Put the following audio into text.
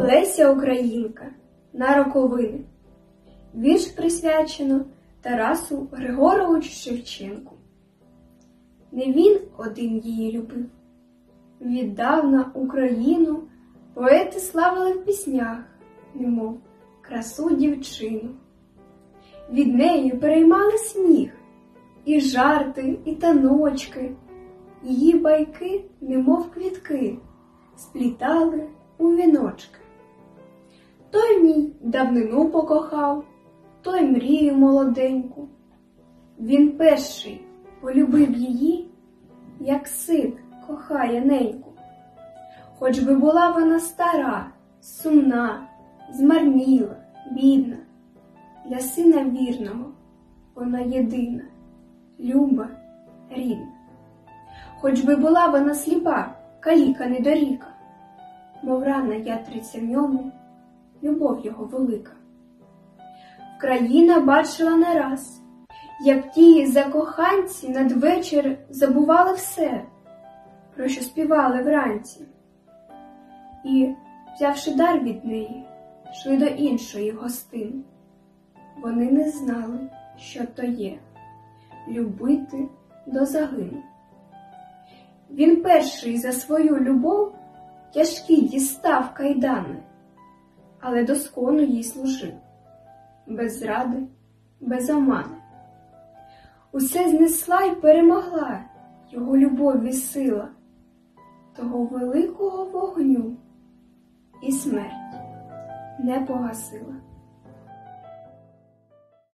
Леся Українка на роковини. Вірш присвячено Тарасу Григоровичу Шевченку. Не він один її любив. Віддавна Україну поети славили в піснях, немов красу дівчину. Від неї переймали сміх, і жарти, і таночки. Її байки, немов квітки, сплітали у віночки. Той мій давнину покохав, той мрію молоденьку. Він перший полюбив її, як син кохає неньку. Хоч би була вона стара, сумна, змарніла, бідна, для сина вірного вона єдина, люба, рідна. Хоч би була вона сліпа, каліка недоріка, мов рана ятриться в ньому, любов його велика. Вкраїна бачила не раз, як ті закоханці надвечір забували все, про що співали вранці. І, взявши дар від неї, йшли до іншої гостини. Вони не знали, що то є — любити до загину. Він перший за свою любов тяжкі дістав кайдани, але доскону їй служив, без зради, без омани. Усе знесла й перемогла його любові сила, того великого вогню, і смерть не погасила.